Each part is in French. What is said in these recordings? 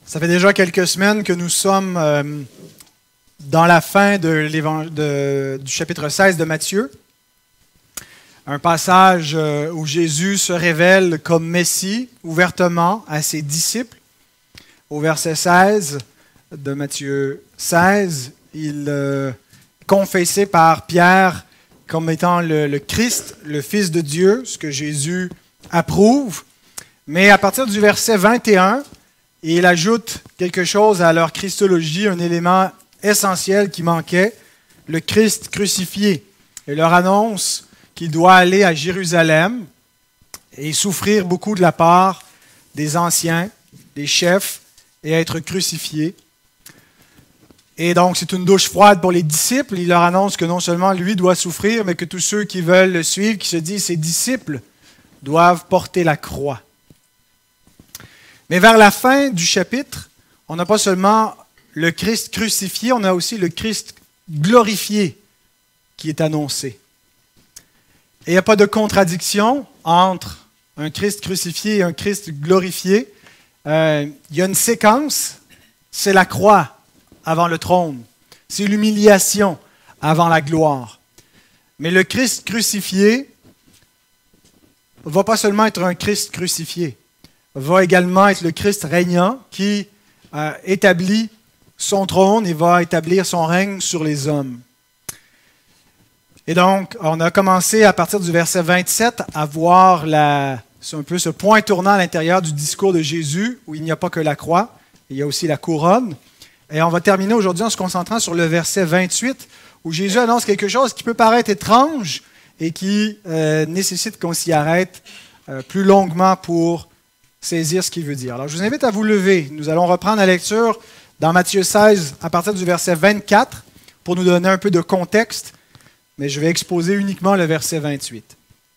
Ça fait déjà quelques semaines que nous sommes dans la fin du chapitre 16 de Matthieu. Un passage où Jésus se révèle comme Messie ouvertement à ses disciples. Au verset 16 de Matthieu 16, il est confessé par Pierre comme étant le Christ, le Fils de Dieu, ce que Jésus approuve. Mais à partir du verset 21, il ajoute quelque chose à leur christologie, un élément essentiel qui manquait, le Christ crucifié. Il leur annonce qu'il doit aller à Jérusalem et souffrir beaucoup de la part des anciens, des chefs, et être crucifié. Et donc, c'est une douche froide pour les disciples. Il leur annonce que non seulement lui doit souffrir, mais que tous ceux qui veulent le suivre, qui se disent ses disciples, doivent porter la croix. Mais vers la fin du chapitre, on n'a pas seulement le Christ crucifié, on a aussi le Christ glorifié qui est annoncé. Et il n'y a pas de contradiction entre un Christ crucifié et un Christ glorifié. Il y a une séquence, c'est la croix avant le trône, c'est l'humiliation avant la gloire. Mais le Christ crucifié ne va pas seulement être un Christ crucifié, va également être le Christ régnant qui établit son trône et va établir son règne sur les hommes. Et donc, on a commencé à partir du verset 27 à voir c'est un peu ce point tournant à l'intérieur du discours de Jésus, où il n'y a pas que la croix, il y a aussi la couronne. Et on va terminer aujourd'hui en se concentrant sur le verset 28, où Jésus annonce quelque chose qui peut paraître étrange et qui nécessite qu'on s'y arrête plus longuement pour saisir ce qu'il veut dire. Alors, je vous invite à vous lever. Nous allons reprendre la lecture dans Matthieu 16 à partir du verset 24 pour nous donner un peu de contexte, mais je vais exposer uniquement le verset 28.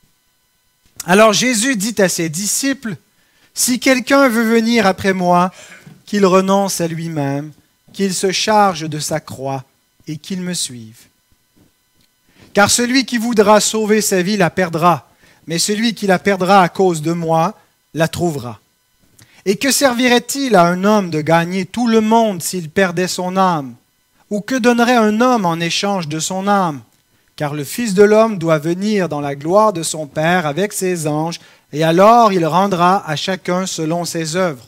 Alors Jésus dit à ses disciples, « Si quelqu'un veut venir après moi, qu'il renonce à lui-même, qu'il se charge de sa croix et qu'il me suive. Car celui qui voudra sauver sa vie la perdra, mais celui qui la perdra à cause de moi la trouvera. Et que servirait-il à un homme de gagner tout le monde s'il perdait son âme? Ou que donnerait un homme en échange de son âme? Car le Fils de l'homme doit venir dans la gloire de son Père avec ses anges, et alors il rendra à chacun selon ses œuvres.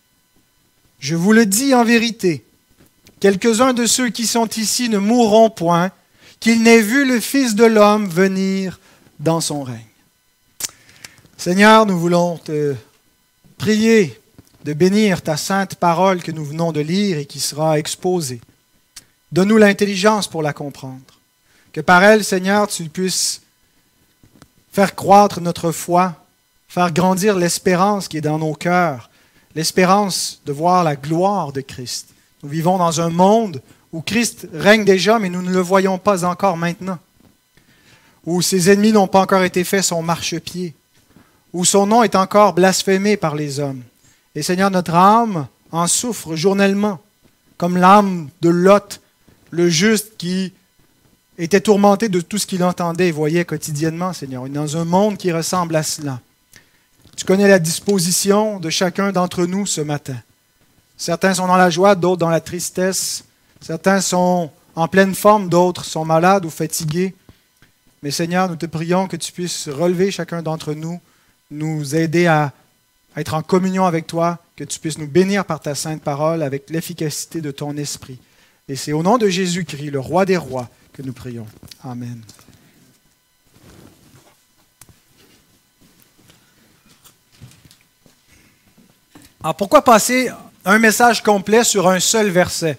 Je vous le dis en vérité, quelques-uns de ceux qui sont ici ne mourront point, qu'ils n'aient vu le Fils de l'homme venir dans son règne. » Seigneur, nous voulons te prier de bénir ta sainte parole que nous venons de lire et qui sera exposée. Donne-nous l'intelligence pour la comprendre. Que par elle, Seigneur, tu puisses faire croître notre foi, faire grandir l'espérance qui est dans nos cœurs, l'espérance de voir la gloire de Christ. Nous vivons dans un monde où Christ règne déjà, mais nous ne le voyons pas encore maintenant, où ses ennemis n'ont pas encore été faits son marchepied, où son nom est encore blasphémé par les hommes. Et Seigneur, notre âme en souffre journellement, comme l'âme de Lot, le juste qui était tourmenté de tout ce qu'il entendait et voyait quotidiennement, Seigneur. On est dans un monde qui ressemble à cela. Tu connais la disposition de chacun d'entre nous ce matin. Certains sont dans la joie, d'autres dans la tristesse. Certains sont en pleine forme, d'autres sont malades ou fatigués. Mais Seigneur, nous te prions que tu puisses relever chacun d'entre nous, nous aider à être en communion avec toi, que tu puisses nous bénir par ta sainte parole avec l'efficacité de ton esprit. Et c'est au nom de Jésus-Christ, le roi des rois, que nous prions. Amen. Alors, pourquoi passer un message complet sur un seul verset?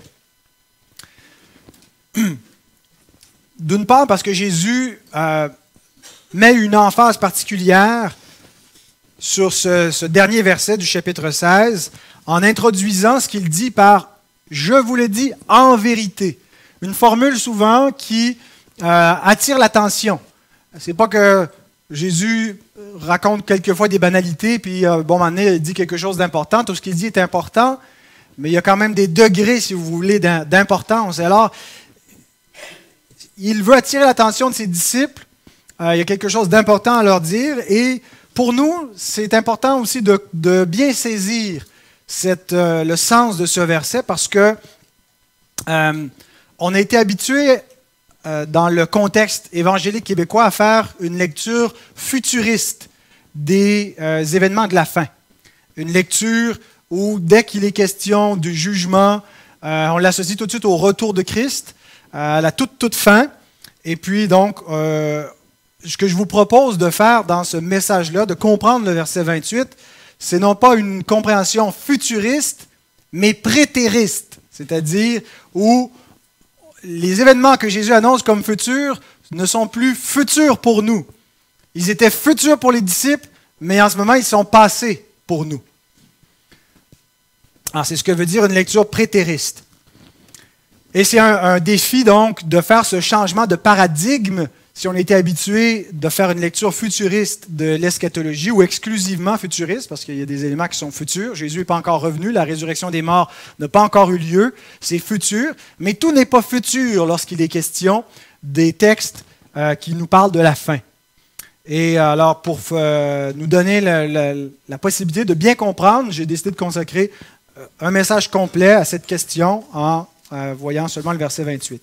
D'une part, parce que Jésus met une emphase particulière sur ce dernier verset du chapitre 16 en introduisant ce qu'il dit par « je vous le dis en vérité ». Une formule souvent qui attire l'attention. C'est pas que Jésus raconte quelquefois des banalités, puis bon, moment donné, il dit quelque chose d'important. Tout ce qu'il dit est important, mais il y a quand même des degrés, si vous voulez, d'importance. Alors, il veut attirer l'attention de ses disciples. Il y a quelque chose d'important à leur dire. Et pour nous, c'est important aussi de bien saisir le sens de ce verset parce que on a été habitué dans le contexte évangélique québécois à faire une lecture futuriste des événements de la fin. Une lecture où, dès qu'il est question du jugement, on l'associe tout de suite au retour de Christ, à la toute fin. Et puis, donc, ce que je vous propose de faire dans ce message-là, de comprendre le verset 28, c'est non pas une compréhension futuriste, mais prétériste, c'est-à-dire où les événements que Jésus annonce comme futurs ne sont plus futurs pour nous. Ils étaient futurs pour les disciples, mais en ce moment, ils sont passés pour nous. Alors, c'est ce que veut dire une lecture prétériste. Et c'est un défi, donc, de faire ce changement de paradigme si on était habitué de faire une lecture futuriste de l'eschatologie ou exclusivement futuriste, parce qu'il y a des éléments qui sont futurs. Jésus n'est pas encore revenu, la résurrection des morts n'a pas encore eu lieu, c'est futur. Mais tout n'est pas futur lorsqu'il est question des textes qui nous parlent de la fin. Et alors, pour nous donner la possibilité de bien comprendre, j'ai décidé de consacrer un message complet à cette question en voyant seulement le verset 28.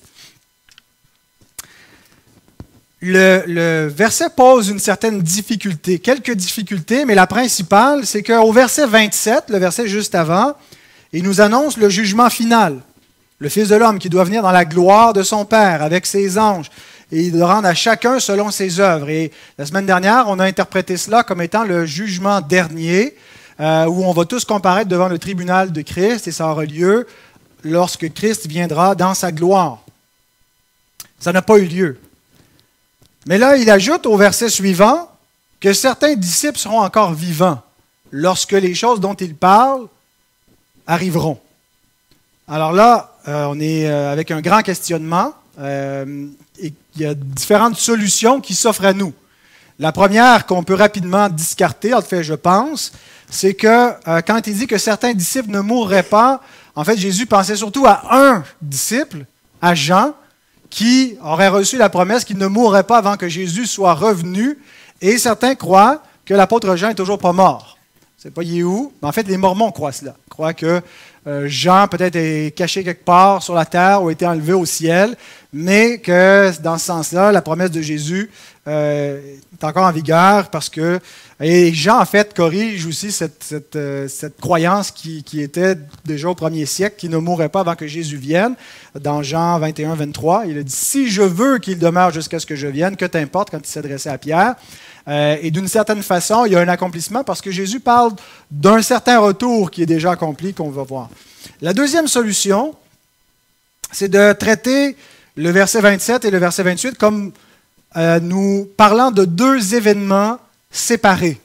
Le verset pose une certaine difficulté, quelques difficultés, mais la principale, c'est qu'au verset 27, le verset juste avant, il nous annonce le jugement final. Le Fils de l'homme qui doit venir dans la gloire de son Père avec ses anges et de rendre à chacun selon ses œuvres. Et la semaine dernière, on a interprété cela comme étant le jugement dernier, où on va tous comparaître devant le tribunal de Christ et ça aura lieu lorsque Christ viendra dans sa gloire. Ça n'a pas eu lieu. Mais là, il ajoute au verset suivant que certains disciples seront encore vivants lorsque les choses dont il parle arriveront. Alors là, on est avec un grand questionnement et il y a différentes solutions qui s'offrent à nous. La première qu'on peut rapidement discarter, en fait, je pense, c'est que quand il dit que certains disciples ne mourraient pas, en fait, Jésus pensait surtout à un disciple, à Jean, qui aurait reçu la promesse qu'il ne mourrait pas avant que Jésus soit revenu. Et certains croient que l'apôtre Jean n'est toujours pas mort. Je ne sais pas il est où, mais en fait, les Mormons croient cela. Ils croient que Jean peut-être est caché quelque part sur la terre ou a été enlevé au ciel, mais que dans ce sens-là, la promesse de Jésus est encore en vigueur parce que... Et Jean, en fait, corrige aussi cette croyance qui était déjà au premier siècle, qui ne mourrait pas avant que Jésus vienne. Dans Jean 21, 23, il a dit « Si je veux qu'il demeure jusqu'à ce que je vienne, que t'importe » quand il s'adressait à Pierre. Et d'une certaine façon, il y a un accomplissement parce que Jésus parle d'un certain retour qui est déjà accompli, qu'on va voir. La deuxième solution, c'est de traiter le verset 27 et le verset 28 comme nous parlant de deux événements séparés.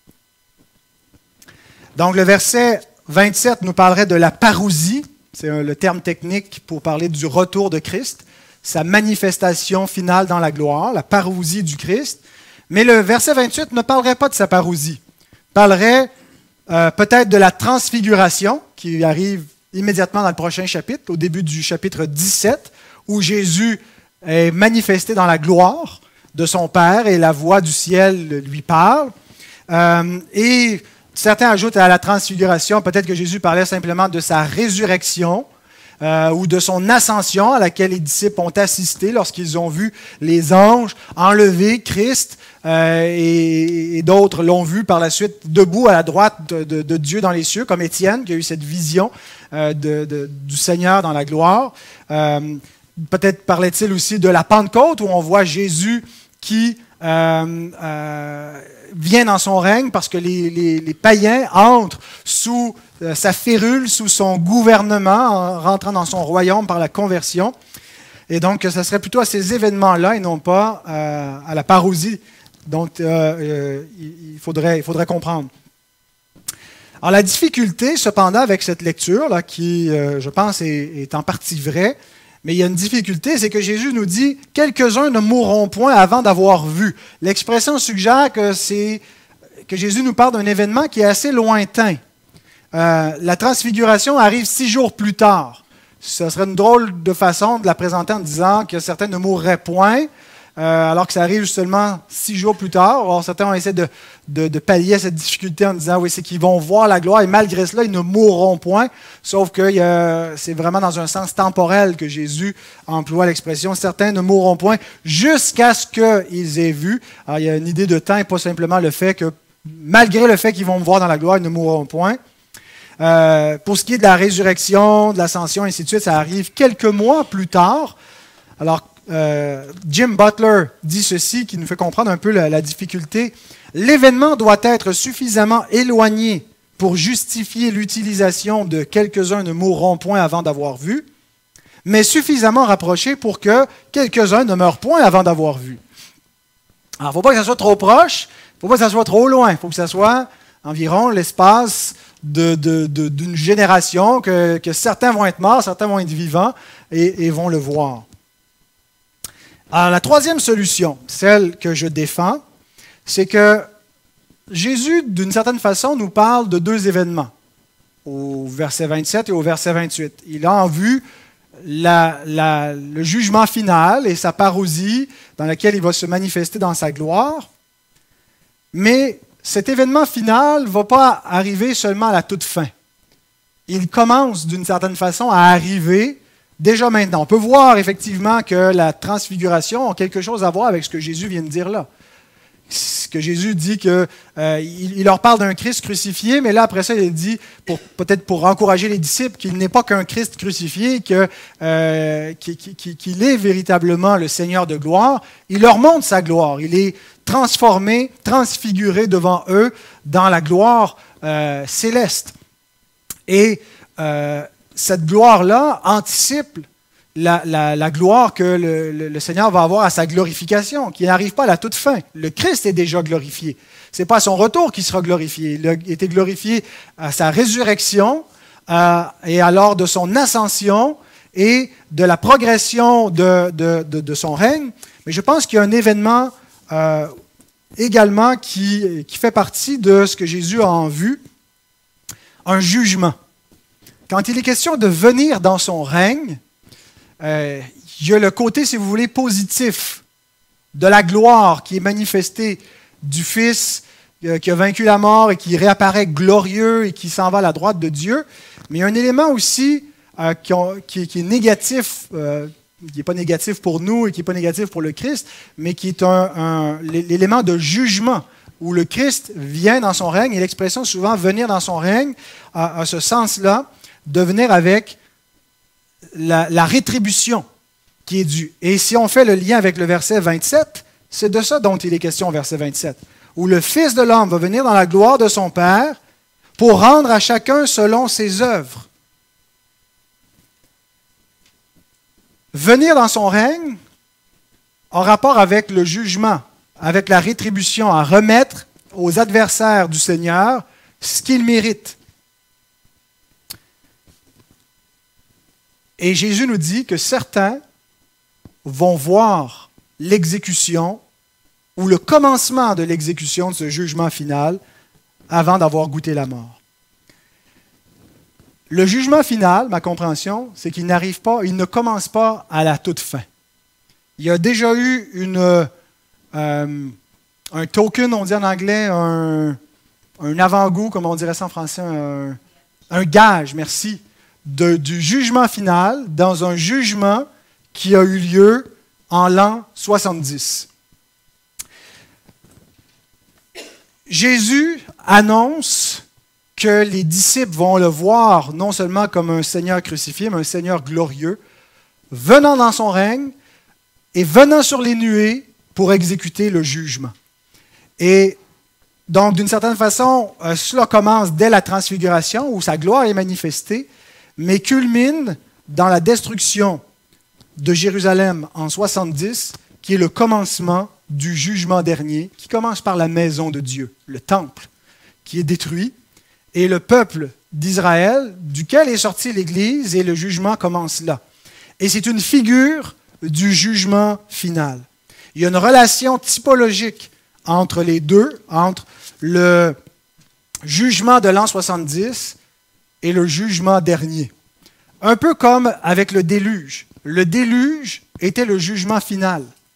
Donc, le verset 27 nous parlerait de la parousie, c'est le terme technique pour parler du retour de Christ, sa manifestation finale dans la gloire, la parousie du Christ. Mais le verset 28 ne parlerait pas de sa parousie. Il parlerait peut-être de la transfiguration qui arrive immédiatement dans le prochain chapitre, au début du chapitre 17, où Jésus est manifesté dans la gloire de son Père et la voix du ciel lui parle. Et certains ajoutent à la transfiguration, peut-être que Jésus parlait simplement de sa résurrection ou de son ascension à laquelle les disciples ont assisté lorsqu'ils ont vu les anges enlever Christ et d'autres l'ont vu par la suite debout à la droite de Dieu dans les cieux, comme Étienne qui a eu cette vision du Seigneur dans la gloire. Peut-être parlait-il aussi de la Pentecôte où on voit Jésus qui vient dans son règne parce que les païens entrent sous sa férule, sous son gouvernement, en rentrant dans son royaume par la conversion. Et donc, ce serait plutôt à ces événements-là et non pas à la parousie dont il faudrait comprendre. Alors, la difficulté, cependant, avec cette lecture-là, qui, je pense, est en partie vraie, mais il y a une difficulté, c'est que Jésus nous dit « Quelques-uns ne mourront point avant d'avoir vu ». L'expression suggère que Jésus nous parle d'un événement qui est assez lointain. La transfiguration arrive 6 jours plus tard. Ce serait une drôle de façon de la présenter en disant que certains ne mourraient point, alors que ça arrive seulement 6 jours plus tard. Alors, certains ont essayé de pallier à cette difficulté en disant, oui, c'est qu'ils vont voir la gloire et malgré cela, ils ne mourront point. Sauf que c'est vraiment dans un sens temporel que Jésus emploie l'expression, certains ne mourront point jusqu'à ce qu'ils aient vu. Alors, il y a une idée de temps et pas simplement le fait que, malgré le fait qu'ils vont me voir dans la gloire, ils ne mourront point. Pour ce qui est de la résurrection, de l'ascension, et ainsi de suite, ça arrive quelques mois plus tard. Alors, Jim Butler dit ceci, qui nous fait comprendre un peu la difficulté. L'événement doit être suffisamment éloigné pour justifier l'utilisation de quelques-uns ne mourront point avant d'avoir vu, mais suffisamment rapproché pour que quelques-uns ne meurent point avant d'avoir vu. Alors, il ne faut pas que ça soit trop proche, il ne faut pas que ça soit trop loin, il faut que ça soit environ l'espace d'une génération, que certains vont être morts, certains vont être vivants et vont le voir. Alors, la troisième solution, celle que je défends, c'est que Jésus, d'une certaine façon, nous parle de 2 événements, au verset 27 et au verset 28. Il a en vue le jugement final et sa parousie dans laquelle il va se manifester dans sa gloire, mais cet événement final ne va pas arriver seulement à la toute fin. Il commence d'une certaine façon à arriver déjà maintenant. On peut voir effectivement que la transfiguration a quelque chose à voir avec ce que Jésus vient de dire là. Ce que Jésus dit il leur parle d'un Christ crucifié, mais là après ça il dit, peut-être pour encourager les disciples, qu'il n'est pas qu'un Christ crucifié, qu'il est véritablement le Seigneur de gloire. Il leur montre sa gloire. Il est transformé, transfiguré devant eux dans la gloire céleste. Et cette gloire-là anticipe la gloire que le Seigneur va avoir à sa glorification, qui n'arrive pas à la toute fin. Le Christ est déjà glorifié. Ce n'est pas à son retour qu'il sera glorifié. Il a été glorifié à sa résurrection et alors de son ascension et de la progression de son règne. Mais je pense qu'il y a un événement également qui fait partie de ce que Jésus a en vue, un jugement. Quand il est question de venir dans son règne, il y a le côté, si vous voulez, positif de la gloire qui est manifestée du Fils qui a vaincu la mort et qui réapparaît glorieux et qui s'en va à la droite de Dieu. Mais il y a un élément aussi qui est négatif, qui n'est pas négatif pour nous et qui n'est pas négatif pour le Christ, mais qui est l'élément de jugement où le Christ vient dans son règne, et l'expression souvent « venir dans son règne » a ce sens-là, de venir avec la rétribution qui est due. Et si on fait le lien avec le verset 27, c'est de ça dont il est question au verset 27, où le Fils de l'homme va venir dans la gloire de son Père pour rendre à chacun selon ses œuvres. Venir dans son règne en rapport avec le jugement, avec la rétribution, à remettre aux adversaires du Seigneur ce qu'ils méritent. Et Jésus nous dit que certains vont voir l'exécution ou le commencement de l'exécution de ce jugement final avant d'avoir goûté la mort. Le jugement final, ma compréhension, c'est qu'il n'arrive pas, il ne commence pas à la toute fin. Il y a déjà eu un token, on dit en anglais, un avant-goût, comme on dirait ça en français, un gage, merci, du jugement final dans un jugement qui a eu lieu en l'an 70. Jésus annonce que les disciples vont le voir non seulement comme un Seigneur crucifié, mais un Seigneur glorieux, venant dans son règne et venant sur les nuées pour exécuter le jugement. Et donc, d'une certaine façon, cela commence dès la transfiguration, où sa gloire est manifestée, mais culmine dans la destruction de Jérusalem en 70, qui est le commencement du jugement dernier, qui commence par la maison de Dieu, le temple, qui est détruit, et le peuple d'Israël, duquel est sortie l'Église, et le jugement commence là. Et c'est une figure du jugement final. Il y a une relation typologique entre les deux, entre le jugement de l'an 70 et le jugement dernier. Un peu comme avec le déluge. Le déluge était le jugement final.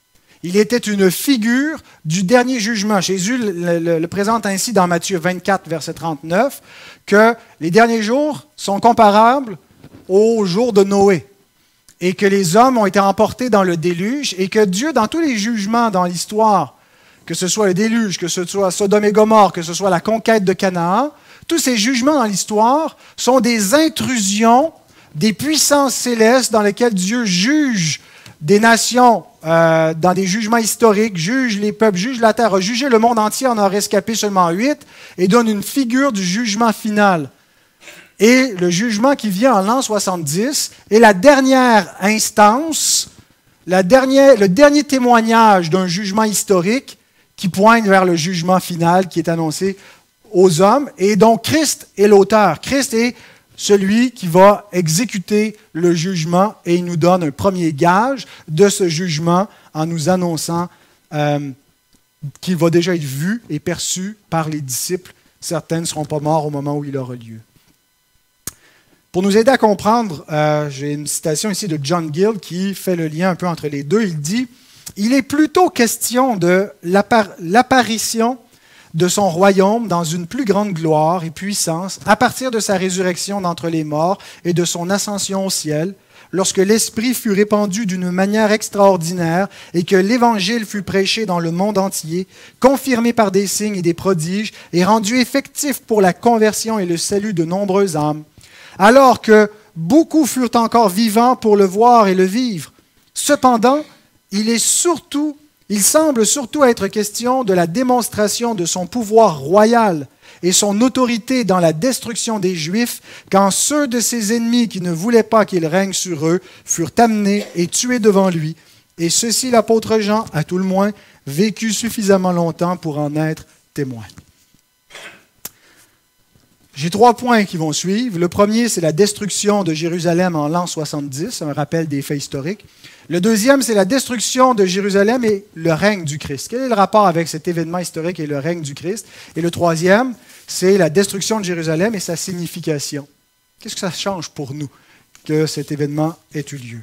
Il était une figure du dernier jugement. Jésus le présente ainsi dans Matthieu 24, verset 39, que les derniers jours sont comparables aux jours de Noé et que les hommes ont été emportés dans le déluge et que Dieu, dans tous les jugements dans l'histoire, que ce soit le déluge, que ce soit Sodome et Gomorrhe, que ce soit la conquête de Canaan, tous ces jugements dans l'histoire sont des intrusions des puissances célestes dans lesquelles Dieu juge des nations dans des jugements historiques, juge les peuples, juge la terre, a jugé le monde entier, en a rescapé seulement 8, et donne une figure du jugement final. Et le jugement qui vient en l'an 70 est la dernière instance, le dernier témoignage d'un jugement historique qui pointe vers le jugement final qui est annoncé aux hommes. Et donc Christ est l'auteur. Christ est celui qui va exécuter le jugement et il nous donne un premier gage de ce jugement en nous annonçant qu'il va déjà être vu et perçu par les disciples. Certains ne seront pas morts au moment où il aura lieu. Pour nous aider à comprendre, j'ai une citation ici de John Gill qui fait le lien un peu entre les deux. Il dit « Il est plutôt question de l'apparition de son royaume dans une plus grande gloire et puissance à partir de sa résurrection d'entre les morts et de son ascension au ciel, lorsque l'Esprit fut répandu d'une manière extraordinaire et que l'Évangile fut prêché dans le monde entier, confirmé par des signes et des prodiges et rendu effectif pour la conversion et le salut de nombreuses âmes, alors que beaucoup furent encore vivants pour le voir et le vivre. Cependant, il semble surtout être question de la démonstration de son pouvoir royal et son autorité dans la destruction des Juifs, quand ceux de ses ennemis qui ne voulaient pas qu'il règne sur eux furent amenés et tués devant lui. Et ceci, l'apôtre Jean, à tout le moins, vécut suffisamment longtemps pour en être témoin. J'ai 3 points qui vont suivre. Le premier, c'est la destruction de Jérusalem en l'an 70, un rappel des faits historiques. Le deuxième, c'est la destruction de Jérusalem et le règne du Christ. Quel est le rapport avec cet événement historique et le règne du Christ? Et le troisième, c'est la destruction de Jérusalem et sa signification. Qu'est-ce que ça change pour nous que cet événement ait eu lieu?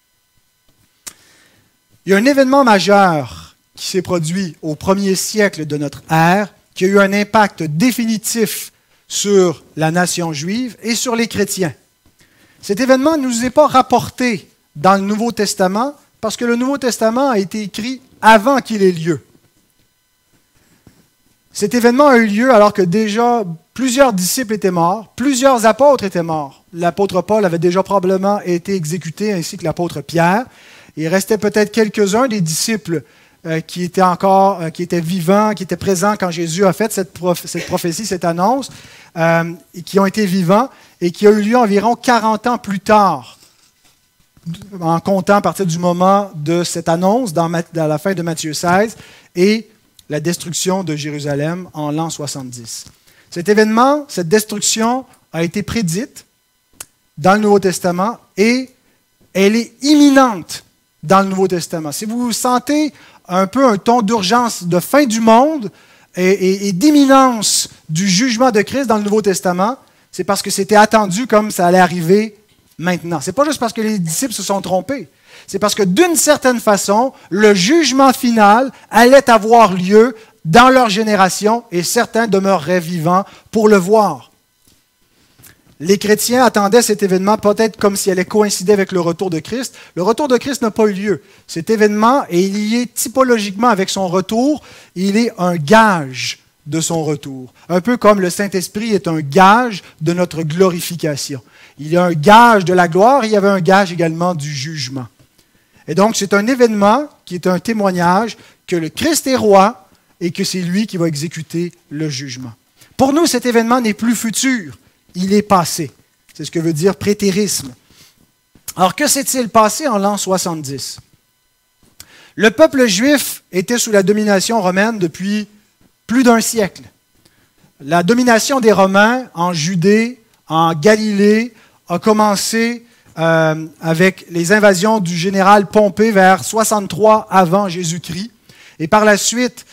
Il y a un événement majeur qui s'est produit au 1er siècle de notre ère, qui a eu un impact définitif sur la nation juive et sur les chrétiens. Cet événement ne nous est pas rapporté dans le Nouveau Testament parce que le Nouveau Testament a été écrit avant qu'il ait lieu. Cet événement a eu lieu alors que déjà plusieurs disciples étaient morts, plusieurs apôtres étaient morts. L'apôtre Paul avait déjà probablement été exécuté ainsi que l'apôtre Pierre. Il restait peut-être quelques-uns des disciples qui étaient vivants, qui étaient présents quand Jésus a fait cette prophétie, cette annonce, et qui ont été vivants, et qui a eu lieu environ 40 ans plus tard, en comptant à partir du moment de cette annonce, dans la fin de Matthieu 16, et la destruction de Jérusalem en l'an 70. Cet événement, cette destruction, a été prédite dans le Nouveau Testament, et elle est imminente dans le Nouveau Testament. Si vous sentez un peu un ton d'urgence de fin du monde et d'imminence du jugement de Christ dans le Nouveau Testament, c'est parce que c'était attendu comme ça allait arriver maintenant. Ce n'est pas juste parce que les disciples se sont trompés. C'est parce que d'une certaine façon, le jugement final allait avoir lieu dans leur génération et certains demeureraient vivants pour le voir. Les chrétiens attendaient cet événement peut-être comme s'il allait coïncider avec le retour de Christ. Le retour de Christ n'a pas eu lieu. Cet événement est lié typologiquement avec son retour. Il est un gage de son retour. Un peu comme le Saint-Esprit est un gage de notre glorification. Il y a un gage de la gloire, il y avait un gage également du jugement. Et donc, c'est un événement qui est un témoignage que le Christ est roi et que c'est lui qui va exécuter le jugement. Pour nous, cet événement n'est plus futur. Il est passé. C'est ce que veut dire prétérisme. Alors, que s'est-il passé en l'an 70? Le peuple juif était sous la domination romaine depuis plus d'1 siècle. La domination des Romains en Judée, en Galilée, a commencé avec les invasions du général Pompée vers 63 avant Jésus-Christ. Et par la suite,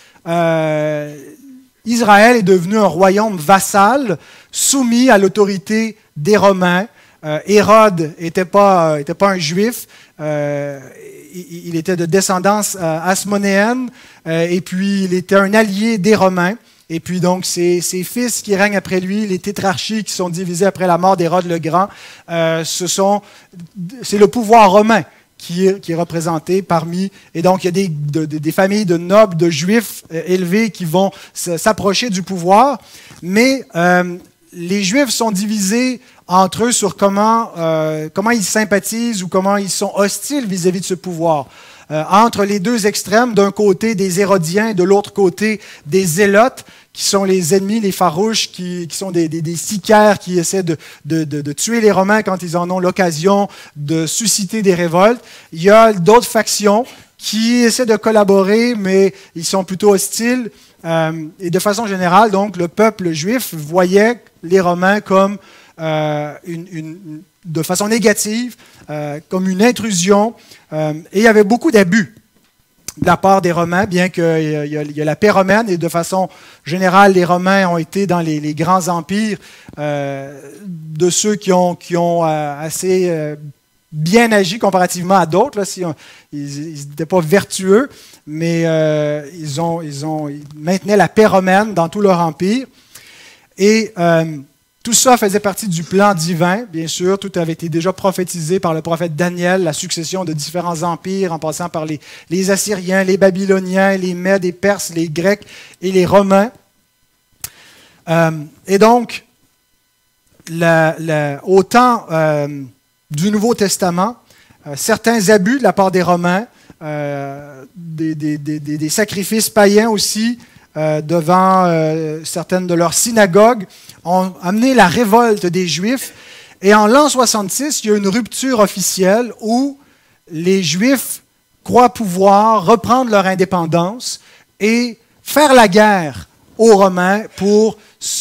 Israël est devenu un royaume vassal, soumis à l'autorité des Romains. Hérode n'était pas un juif, il était de descendance hasmonéenne, et puis il était un allié des Romains. Et puis donc, ses fils qui règnent après lui, les tétrarchies qui sont divisées après la mort d'Hérode le Grand, c'est le pouvoir romain qui est représenté parmi... Et donc, il y a des familles de nobles, de juifs élevés qui vont s'approcher du pouvoir. Mais les Juifs sont divisés entre eux sur comment ils sympathisent ou comment ils sont hostiles vis-à-vis de ce pouvoir. Entre les deux extrêmes, d'un côté des Hérodiens et de l'autre côté des Zélotes, qui sont les ennemis, les farouches, qui sont des sicaires qui essaient de tuer les Romains quand ils en ont l'occasion, de susciter des révoltes. Il y a d'autres factions qui essaient de collaborer, mais ils sont plutôt hostiles. Et de façon générale, donc, le peuple juif voyait les Romains comme de façon négative, comme une intrusion. Et il y avait beaucoup d'abus de la part des Romains, bien qu'il y a la paix romaine, et de façon générale, les Romains ont été dans les grands empires de ceux qui ont assez bien agi comparativement à d'autres. Là, ils n'étaient pas vertueux, mais ils maintenaient la paix romaine dans tout leur empire. Et tout ça faisait partie du plan divin, bien sûr. Tout avait été déjà prophétisé par le prophète Daniel, la succession de différents empires, en passant par les Assyriens, les Babyloniens, les Mèdes, les Perses, les Grecs et les Romains. Et donc, au temps du Nouveau Testament, certains abus de la part des Romains, des sacrifices païens aussi, devant certaines de leurs synagogues, ont amené la révolte des Juifs. Et en l'an 66, il y a une rupture officielle où les Juifs croient pouvoir reprendre leur indépendance et faire la guerre aux Romains pour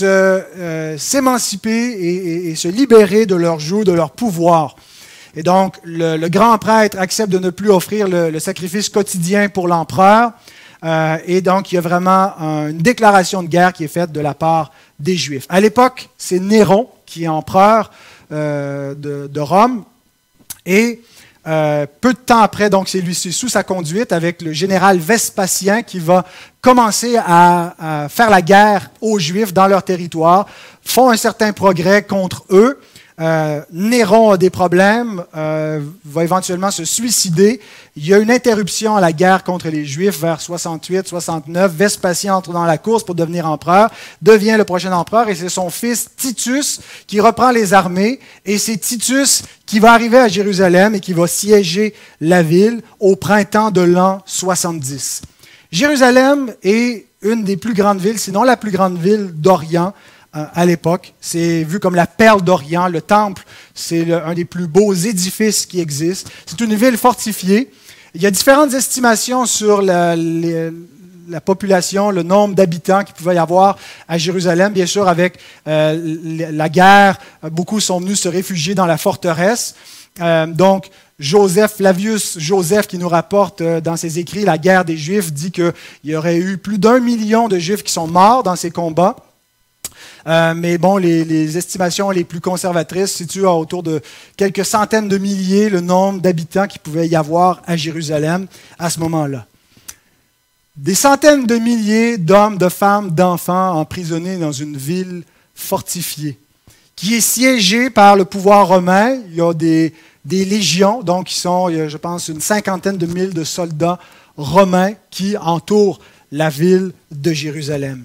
s'émanciper et se libérer de leur joug, de leur pouvoir. Et donc, le grand prêtre accepte de ne plus offrir le sacrifice quotidien pour l'empereur. Et donc, il y a vraiment une déclaration de guerre qui est faite de la part des Juifs. À l'époque, c'est Néron qui est empereur de Rome. Et peu de temps après, donc c'est sous sa conduite, avec le général Vespasien qui va commencer à faire la guerre aux Juifs dans leur territoire, font un certain progrès contre eux. Néron a des problèmes, va éventuellement se suicider. Il y a une interruption à la guerre contre les Juifs vers 68-69. Vespasien entre dans la course pour devenir empereur, devient le prochain empereur, et c'est son fils Titus qui reprend les armées. Et c'est Titus qui va arriver à Jérusalem et qui va siéger la ville au printemps de l'an 70. Jérusalem est une des plus grandes villes, sinon la plus grande ville d'Orient, à l'époque. C'est vu comme la perle d'Orient. Le temple, c'est un des plus beaux édifices qui existent. C'est une ville fortifiée. Il y a différentes estimations sur la population, le nombre d'habitants qu'il pouvait y avoir à Jérusalem. Bien sûr, avec la guerre, beaucoup sont venus se réfugier dans la forteresse. Donc, Flavius Joseph, qui nous rapporte dans ses écrits la guerre des Juifs, dit qu'il y aurait eu plus d'1 million de Juifs qui sont morts dans ces combats. Mais bon, les estimations les plus conservatrices situent autour de quelques centaines de milliers le nombre d'habitants qu'il pouvait y avoir à Jérusalem à ce moment-là. Des centaines de milliers d'hommes, de femmes, d'enfants emprisonnés dans une ville fortifiée, qui est siégée par le pouvoir romain. Il y a des légions, donc il y a, je pense, une 50aine de mille de soldats romains qui entourent la ville de Jérusalem.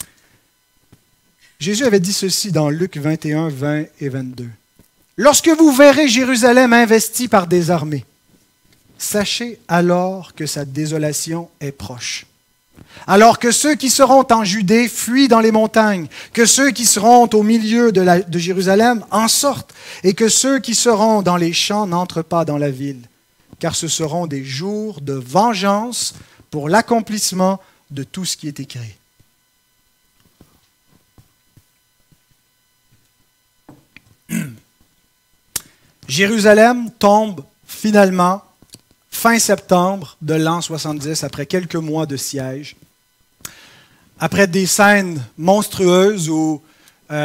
Jésus avait dit ceci dans Luc 21, 20 et 22. « Lorsque vous verrez Jérusalem investie par des armées, sachez alors que sa désolation est proche. Alors que ceux qui seront en Judée fuient dans les montagnes, que ceux qui seront au milieu de Jérusalem en sortent, et que ceux qui seront dans les champs n'entrent pas dans la ville, car ce seront des jours de vengeance pour l'accomplissement de tout ce qui est écrit. » Jérusalem tombe finalement fin septembre de l'an 70, après quelques mois de siège. Après des scènes monstrueuses où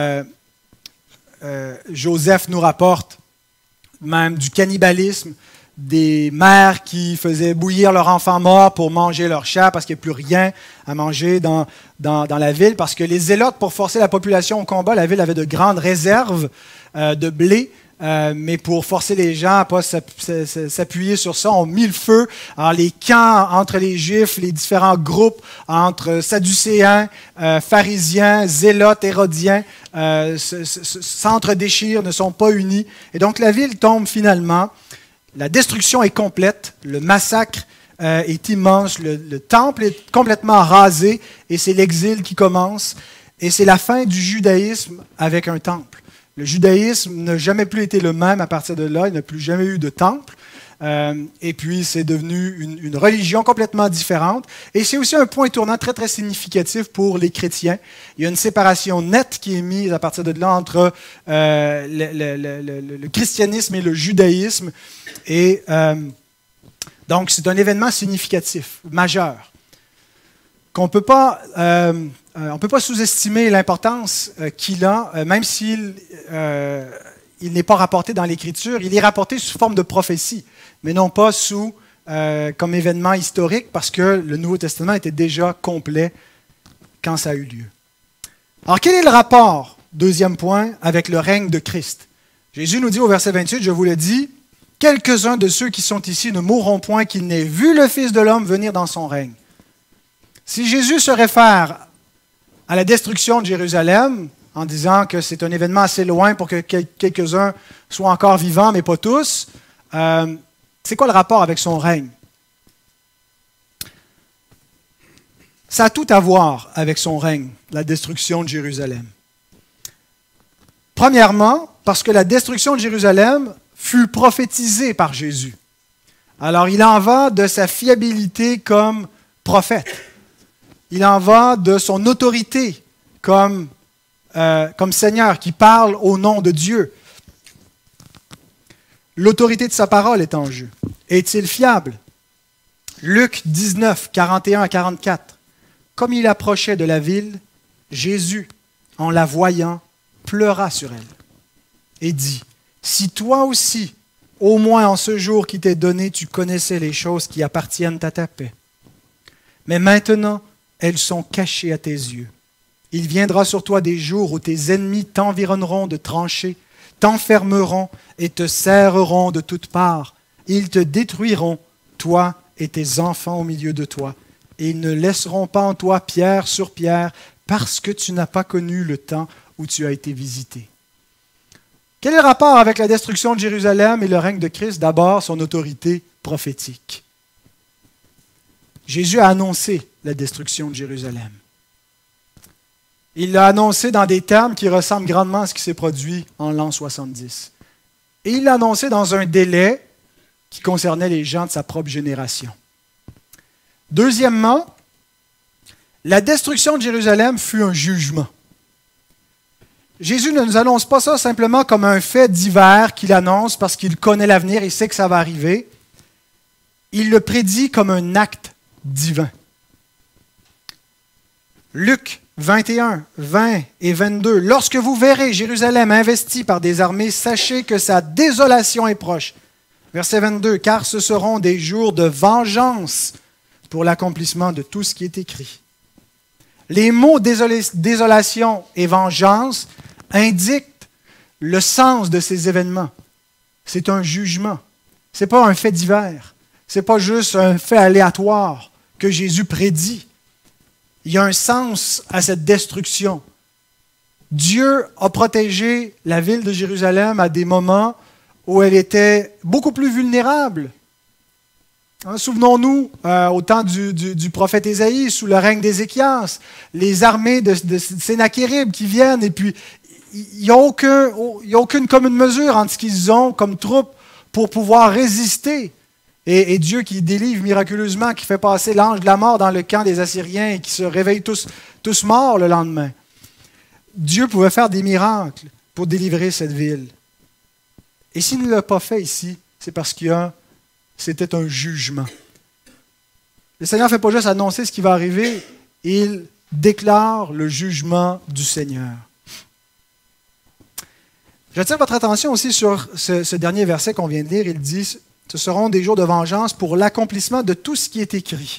Joseph nous rapporte même du cannibalisme, des mères qui faisaient bouillir leurs enfants morts pour manger leurs chats parce qu'il n'y a plus rien à manger dans la ville, parce que les zélotes, pour forcer la population au combat, la ville avait de grandes réserves de blé, mais pour forcer les gens à ne pas s'appuyer sur ça, on mit le feu. Alors les camps entre les Juifs, les différents groupes entre Sadducéens, pharisiens, zélotes, hérodiens, s'entre-déchirent, ne sont pas unis. Et donc la ville tombe finalement. La destruction est complète, le massacre est immense, le temple est complètement rasé et c'est l'exil qui commence. Et c'est la fin du judaïsme avec un temple. Le judaïsme n'a jamais plus été le même à partir de là, il n'a plus jamais eu de temple. Et puis c'est devenu une religion complètement différente. Et c'est aussi un point tournant très très significatif pour les chrétiens. Il y a une séparation nette qui est mise à partir de là entre le christianisme et le judaïsme. Et donc c'est un événement significatif, majeur, qu'on ne peut pas sous-estimer l'importance qu'il a, même s'il il n'est pas rapporté dans l'Écriture, il est rapporté sous forme de prophétie, mais non pas comme événement historique, parce que le Nouveau Testament était déjà complet quand ça a eu lieu. Alors, quel est le rapport, deuxième point, avec le règne de Christ? Jésus nous dit au verset 28, je vous le dis, « Quelques-uns de ceux qui sont ici ne mourront point qu'ils n'aient vu le Fils de l'homme venir dans son règne. » Si Jésus se réfère à la destruction de Jérusalem, en disant que c'est un événement assez loin pour que quelques-uns soient encore vivants, mais pas tous, c'est quoi le rapport avec son règne? Ça a tout à voir avec son règne, la destruction de Jérusalem. Premièrement, parce que la destruction de Jérusalem fut prophétisée par Jésus. Alors, il en va de sa fiabilité comme prophète. Il en va de son autorité comme Seigneur qui parle au nom de Dieu. L'autorité de sa parole est en jeu. Est-il fiable? Luc 19, 41 à 44. Comme il approchait de la ville, Jésus, en la voyant, pleura sur elle et dit, « Si toi aussi, au moins en ce jour qui t'est donné, tu connaissais les choses qui appartiennent à ta paix. Mais maintenant, elles sont cachées à tes yeux. Il viendra sur toi des jours où tes ennemis t'environneront de tranchées, t'enfermeront et te serreront de toutes parts. Ils te détruiront, toi et tes enfants au milieu de toi. Et ils ne laisseront pas en toi pierre sur pierre, parce que tu n'as pas connu le temps où tu as été visité. » Quel est le rapport avec la destruction de Jérusalem et le règne de Christ? D'abord, son autorité prophétique. Jésus a annoncé la destruction de Jérusalem. Il l'a annoncé dans des termes qui ressemblent grandement à ce qui s'est produit en l'an 70. Et il l'a annoncé dans un délai qui concernait les gens de sa propre génération. Deuxièmement, la destruction de Jérusalem fut un jugement. Jésus ne nous annonce pas ça simplement comme un fait divers qu'il annonce parce qu'il connaît l'avenir, il sait que ça va arriver. Il le prédit comme un acte divin. Luc 21, 20 et 22. « Lorsque vous verrez Jérusalem investie par des armées, sachez que sa désolation est proche. » Verset 22. « Car ce seront des jours de vengeance pour l'accomplissement de tout ce qui est écrit. » Les mots désolation et vengeance indiquent le sens de ces événements. C'est un jugement. Ce n'est pas un fait divers. Ce n'est pas juste un fait aléatoire que Jésus prédit. Il y a un sens à cette destruction. Dieu a protégé la ville de Jérusalem à des moments où elle était beaucoup plus vulnérable. Souvenons-nous, au temps du prophète Ésaïe, sous le règne d'Ézéchias, les armées de Sennachérib qui viennent, et puis il n'y a aucune commune mesure entre ce qu'ils ont comme troupes pour pouvoir résister. Et Dieu qui délivre miraculeusement, qui fait passer l'ange de la mort dans le camp des Assyriens et qui se réveillent tous morts le lendemain. Dieu pouvait faire des miracles pour délivrer cette ville. Et s'il ne l'a pas fait ici, c'est parce que c'était un jugement. Le Seigneur ne fait pas juste annoncer ce qui va arriver, il déclare le jugement du Seigneur. J'attire votre attention aussi sur ce dernier verset qu'on vient de lire. Il dit Ce seront des jours de vengeance pour l'accomplissement de tout ce qui est écrit.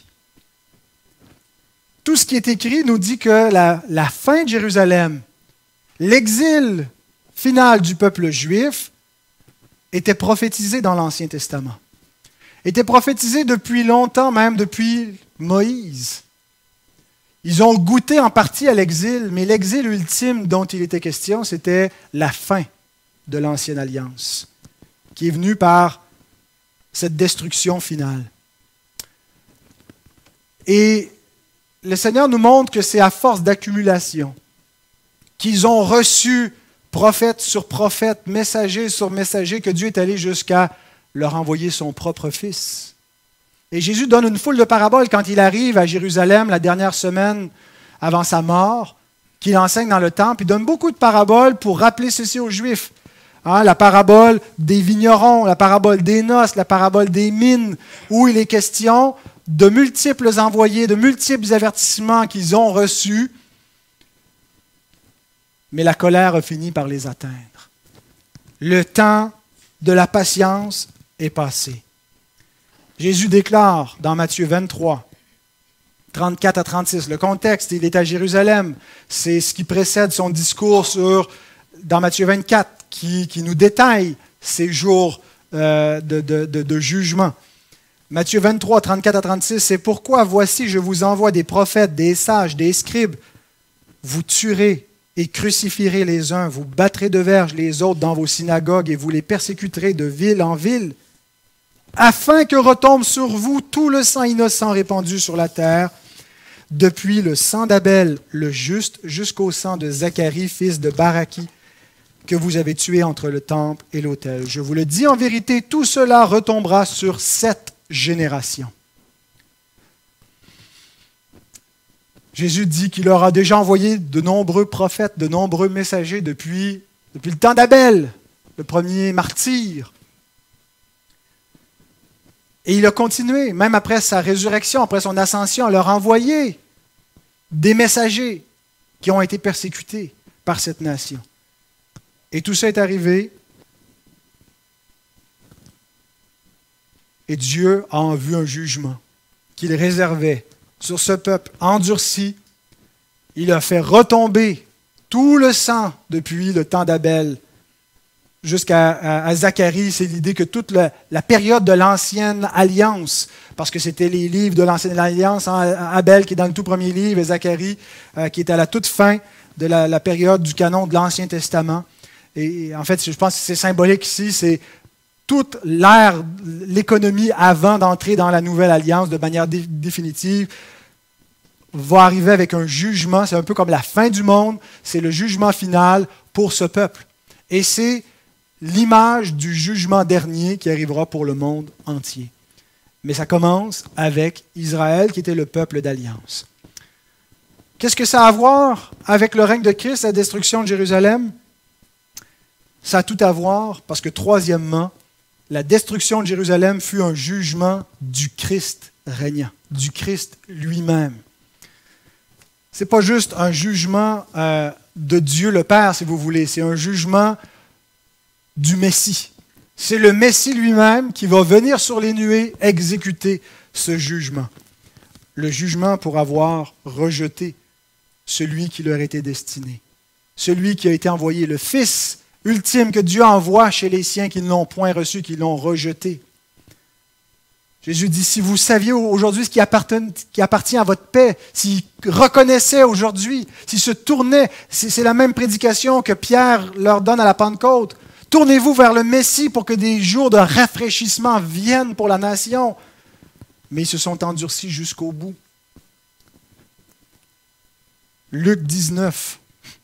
Tout ce qui est écrit nous dit que la fin de Jérusalem, l'exil final du peuple juif, était prophétisé dans l'Ancien Testament. Était prophétisé depuis longtemps, même depuis Moïse. Ils ont goûté en partie à l'exil, mais l'exil ultime dont il était question, c'était la fin de l'Ancienne Alliance, qui est venue par cette destruction finale. Et le Seigneur nous montre que c'est à force d'accumulation qu'ils ont reçu prophète sur prophète, messager sur messager, que Dieu est allé jusqu'à leur envoyer son propre Fils. Et Jésus donne une foule de paraboles quand il arrive à Jérusalem la dernière semaine avant sa mort, qu'il enseigne dans le temple. Il donne beaucoup de paraboles pour rappeler ceci aux Juifs. La parabole des vignerons, la parabole des noces, la parabole des mines, où il est question de multiples envoyés, de multiples avertissements qu'ils ont reçus, mais la colère a fini par les atteindre. Le temps de la patience est passé. Jésus déclare dans Matthieu 23, 34 à 36, le contexte, il est à Jérusalem, c'est ce qui précède son discours dans Matthieu 24, qui nous détaille ces jours de jugement. Matthieu 23, 34 à 36, c'est pourquoi voici, je vous envoie des prophètes, des sages, des scribes. Vous tuerez et crucifierez les uns, vous battrez de verge les autres dans vos synagogues et vous les persécuterez de ville en ville, afin que retombe sur vous tout le sang innocent répandu sur la terre, depuis le sang d'Abel, le juste, jusqu'au sang de Zacharie, fils de Baraki, que vous avez tué entre le temple et l'autel. Je vous le dis en vérité, tout cela retombera sur cette génération. Jésus dit qu'il leur a déjà envoyé de nombreux prophètes, de nombreux messagers depuis le temps d'Abel, le premier martyr. Et il a continué, même après sa résurrection, après son ascension, à leur envoyer des messagers qui ont été persécutés par cette nation. Et tout ça est arrivé. Et Dieu a en vue un jugement qu'il réservait sur ce peuple endurci. Il a fait retomber tout le sang depuis le temps d'Abel jusqu'à Zacharie. C'est l'idée que toute la période de l'Ancienne Alliance, parce que c'était les livres de l'Ancienne Alliance, Abel qui est dans le tout premier livre et Zacharie qui est à la toute fin de la période du canon de l'Ancien Testament. Et en fait, je pense que c'est symbolique ici, c'est toute l'ère, l'économie avant d'entrer dans la nouvelle alliance de manière définitive, va arriver avec un jugement. C'est un peu comme la fin du monde, c'est le jugement final pour ce peuple. Et c'est l'image du jugement dernier qui arrivera pour le monde entier. Mais ça commence avec Israël, qui était le peuple d'alliance. Qu'est-ce que ça a à voir avec le règne de Christ, la destruction de Jérusalem? Ça a tout à voir parce que, troisièmement, la destruction de Jérusalem fut un jugement du Christ régnant, du Christ lui-même. Ce n'est pas juste un jugement de Dieu le Père, si vous voulez, c'est un jugement du Messie. C'est le Messie lui-même qui va venir sur les nuées exécuter ce jugement. Le jugement pour avoir rejeté celui qui leur était destiné, celui qui a été envoyé, le Fils ultime que Dieu envoie chez les siens qui ne l'ont point reçu, qui l'ont rejeté. Jésus dit, si vous saviez aujourd'hui ce qui appartient à votre paix, s'ils reconnaissaient aujourd'hui, s'ils se tournaient, c'est la même prédication que Pierre leur donne à la Pentecôte, tournez-vous vers le Messie pour que des jours de rafraîchissement viennent pour la nation. Mais ils se sont endurcis jusqu'au bout. Luc 19.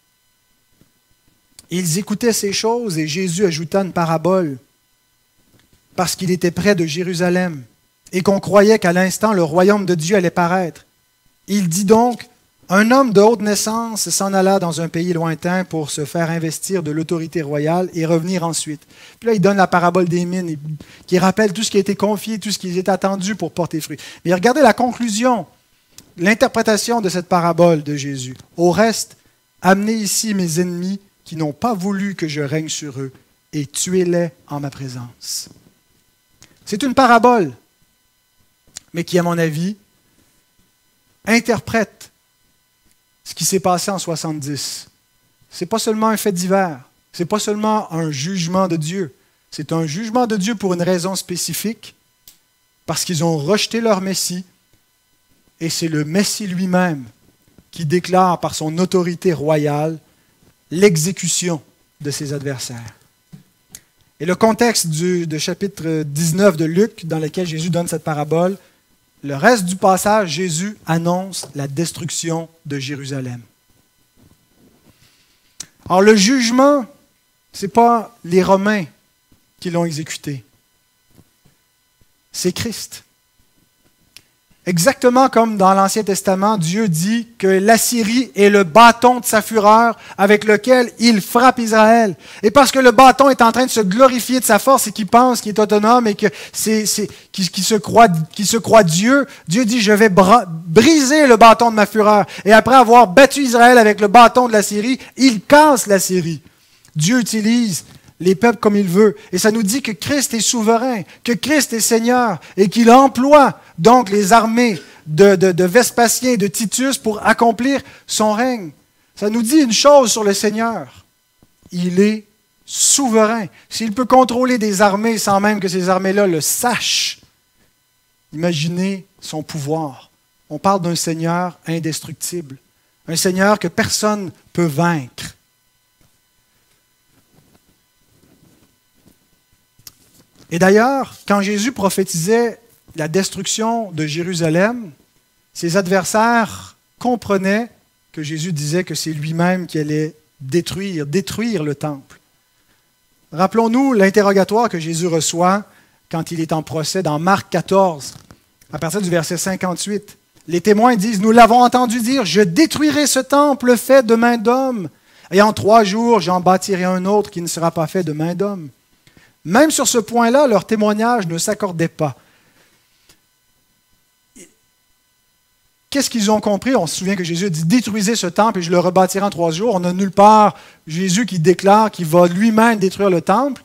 Ils écoutaient ces choses et Jésus ajouta une parabole parce qu'il était près de Jérusalem et qu'on croyait qu'à l'instant le royaume de Dieu allait paraître. Il dit donc, un homme de haute naissance s'en alla dans un pays lointain pour se faire investir de l'autorité royale et revenir ensuite. Puis là, il donne la parabole des mines qui rappelle tout ce qui a été confié, tout ce qui est attendu pour porter fruit. Mais regardez la conclusion, l'interprétation de cette parabole de Jésus. Au reste, amenez ici mes ennemis qui n'ont pas voulu que je règne sur eux, et tuez-les en ma présence. C'est une parabole, mais qui, à mon avis, interprète ce qui s'est passé en 70. Ce n'est pas seulement un fait divers, ce n'est pas seulement un jugement de Dieu. C'est un jugement de Dieu pour une raison spécifique, parce qu'ils ont rejeté leur Messie, et c'est le Messie lui-même qui déclare par son autorité royale l'exécution de ses adversaires. Et le contexte du chapitre 19 de Luc, dans lequel Jésus donne cette parabole, le reste du passage, Jésus annonce la destruction de Jérusalem. Alors le jugement, ce n'est pas les Romains qui l'ont exécuté, c'est Christ. Exactement comme dans l'Ancien Testament, Dieu dit que l'Assyrie est le bâton de sa fureur avec lequel il frappe Israël. Et parce que le bâton est en train de se glorifier de sa force et qu'il pense qu'il est autonome et qu'il se croit Dieu, Dieu dit « Je vais briser le bâton de ma fureur ». Et après avoir battu Israël avec le bâton de l'Assyrie, il casse l'Assyrie. Dieu utilise les peuples comme il veut. Et ça nous dit que Christ est souverain, que Christ est Seigneur et qu'il emploie donc les armées de Vespasien et de Titus pour accomplir son règne. Ça nous dit une chose sur le Seigneur. Il est souverain. S'il peut contrôler des armées sans même que ces armées-là le sachent, imaginez son pouvoir. On parle d'un Seigneur indestructible, un Seigneur que personne ne peut vaincre. Et d'ailleurs, quand Jésus prophétisait la destruction de Jérusalem, ses adversaires comprenaient que Jésus disait que c'est lui-même qui allait détruire le temple. Rappelons-nous l'interrogatoire que Jésus reçoit quand il est en procès dans Marc 14, à partir du verset 58. Les témoins disent « Nous l'avons entendu dire, je détruirai ce temple fait de main d'homme, et en 3 jours j'en bâtirai un autre qui ne sera pas fait de main d'homme. » Même sur ce point-là, leur témoignage ne s'accordait pas. Qu'est-ce qu'ils ont compris? On se souvient que Jésus a dit « Détruisez ce temple et je le rebâtirai en 3 jours ». On n'a nulle part Jésus qui déclare qu'il va lui-même détruire le temple.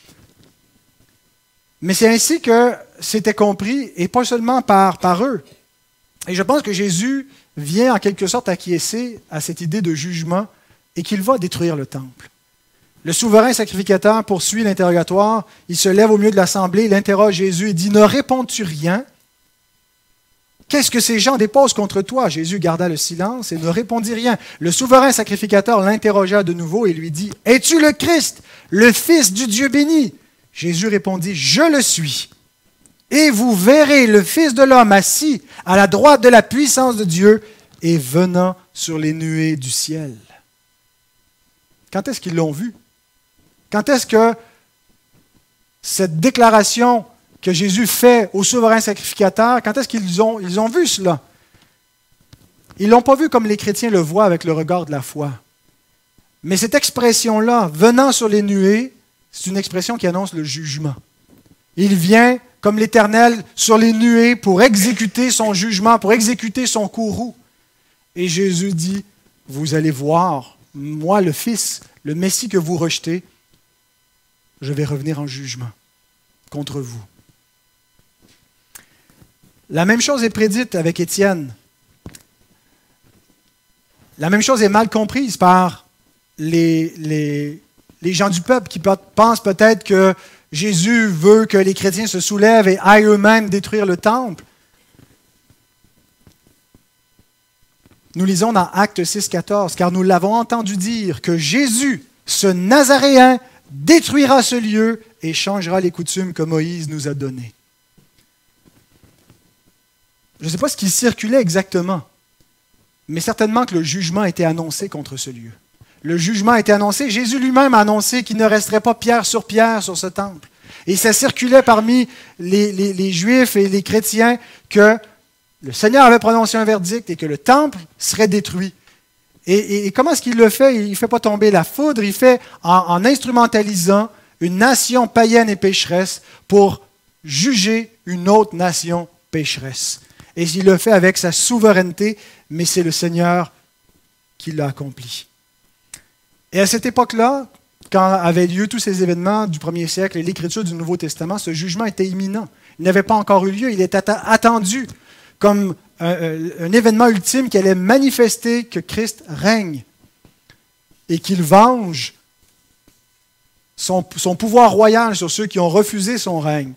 Mais c'est ainsi que c'était compris, et pas seulement par eux. Et je pense que Jésus vient en quelque sorte acquiescer à cette idée de jugement et qu'il va détruire le temple. Le souverain sacrificateur poursuit l'interrogatoire. Il se lève au milieu de l'assemblée, il interroge Jésus et dit « Ne réponds-tu rien? Qu'est-ce que ces gens déposent contre toi? » Jésus garda le silence et ne répondit rien. Le souverain sacrificateur l'interrogea de nouveau et lui dit « Es-tu le Christ, le Fils du Dieu béni? » Jésus répondit « Je le suis. Et vous verrez le Fils de l'homme assis à la droite de la puissance de Dieu et venant sur les nuées du ciel. » Quand est-ce qu'ils l'ont vu? Quand est-ce que cette déclaration que Jésus fait au souverain sacrificateur, quand est-ce qu'ils ont vu cela? Ils ne l'ont pas vu comme les chrétiens le voient avec le regard de la foi. Mais cette expression-là, venant sur les nuées, c'est une expression qui annonce le jugement. Il vient comme l'Éternel sur les nuées pour exécuter son jugement, pour exécuter son courroux. Et Jésus dit, vous allez voir, moi le Fils, le Messie que vous rejetez, je vais revenir en jugement contre vous. La même chose est prédite avec Étienne. La même chose est mal comprise par les gens du peuple qui pensent peut-être que Jésus veut que les chrétiens se soulèvent et aillent eux-mêmes détruire le temple. Nous lisons dans Actes 6,14, car nous l'avons entendu dire que Jésus, ce Nazaréen, détruira ce lieu et changera les coutumes que Moïse nous a données. Je ne sais pas ce qui circulait exactement, mais certainement que le jugement a été annoncé contre ce lieu. Le jugement a été annoncé, Jésus lui-même a annoncé qu'il ne resterait pas pierre sur ce temple. Et ça circulait parmi les Juifs et les chrétiens que le Seigneur avait prononcé un verdict et que le temple serait détruit. Et comment est-ce qu'il le fait? Il ne fait pas tomber la foudre, il fait en instrumentalisant une nation païenne et pécheresse pour juger une autre nation pécheresse. Et il le fait avec sa souveraineté, mais c'est le Seigneur qui l'a accompli. Et à cette époque-là, quand avaient lieu tous ces événements du 1er siècle et l'écriture du Nouveau Testament, ce jugement était imminent. Il n'avait pas encore eu lieu, il était attendu comme un événement ultime qui allait manifester que Christ règne et qu'il venge son pouvoir royal sur ceux qui ont refusé son règne.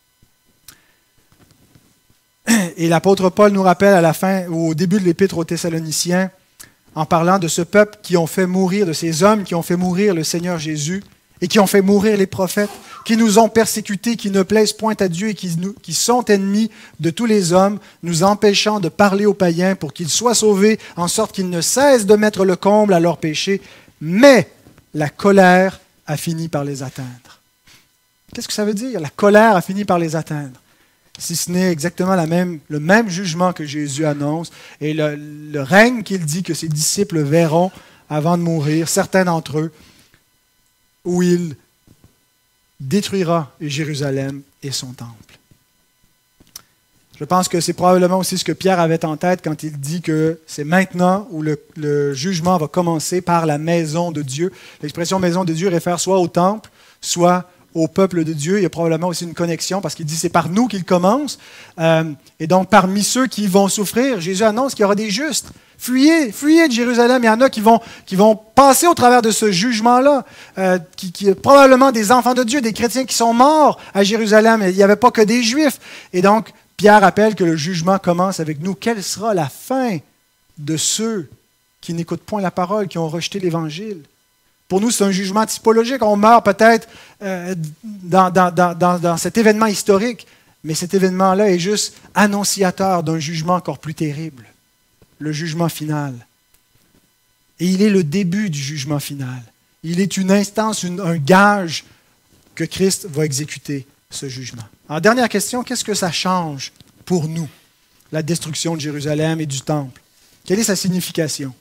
Et l'apôtre Paul nous rappelle à la fin, au début de l'épître aux Thessaloniciens, en parlant de ce peuple qui ont fait mourir, de ces hommes qui ont fait mourir le Seigneur Jésus et qui ont fait mourir les prophètes, qui nous ont persécutés, qui ne plaisent point à Dieu et qui sont ennemis de tous les hommes, nous empêchant de parler aux païens pour qu'ils soient sauvés, en sorte qu'ils ne cessent de mettre le comble à leurs péchés, mais la colère a fini par les atteindre. Qu'est-ce que ça veut dire? La colère a fini par les atteindre. Si ce n'est exactement le même jugement que Jésus annonce et le règne qu'il dit que ses disciples verront avant de mourir, certains d'entre eux, où il détruira Jérusalem et son temple. Je pense que c'est probablement aussi ce que Pierre avait en tête quand il dit que c'est maintenant où le jugement va commencer par la maison de Dieu. L'expression maison de Dieu réfère soit au temple, soit au peuple de Dieu. Il y a probablement aussi une connexion parce qu'il dit c'est par nous qu'il commence. Et donc parmi ceux qui vont souffrir, Jésus annonce qu'il y aura des justes. Fuyez de Jérusalem. Il y en a qui vont passer au travers de ce jugement-là, qui probablement des enfants de Dieu, des chrétiens qui sont morts à Jérusalem. Il n'y avait pas que des Juifs. Et donc Pierre rappelle que le jugement commence avec nous. Quelle sera la fin de ceux qui n'écoutent point la parole, qui ont rejeté l'Évangile? Pour nous, c'est un jugement typologique. On meurt peut-être dans cet événement historique, mais cet événement-là est juste annonciateur d'un jugement encore plus terrible, le jugement final. Et il est le début du jugement final. Il est une instance, un gage que Christ va exécuter ce jugement. Alors, dernière question, qu'est-ce que ça change pour nous, la destruction de Jérusalem et du temple? Quelle est sa signification?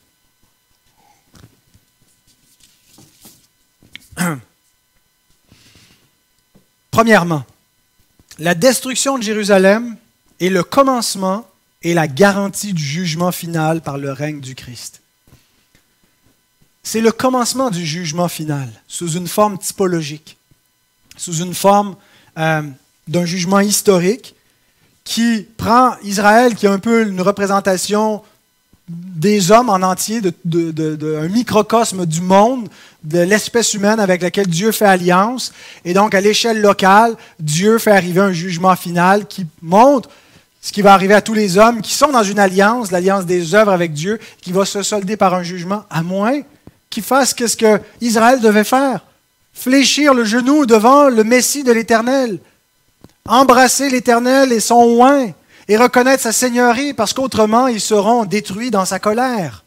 Premièrement, la destruction de Jérusalem est le commencement et la garantie du jugement final par le règne du Christ. C'est le commencement du jugement final, sous une forme typologique, sous une forme d'un jugement historique qui prend Israël, qui est un peu une représentation des hommes en entier, un microcosme du monde, de l'espèce humaine avec laquelle Dieu fait alliance. Et donc, à l'échelle locale, Dieu fait arriver un jugement final qui montre ce qui va arriver à tous les hommes qui sont dans une alliance, l'alliance des œuvres avec Dieu, qui va se solder par un jugement, à moins qu'ils fassent ce que Israël devait faire. Fléchir le genou devant le Messie de l'Éternel, embrasser l'Éternel et son oint, et reconnaître sa seigneurie, parce qu'autrement, ils seront détruits dans sa colère.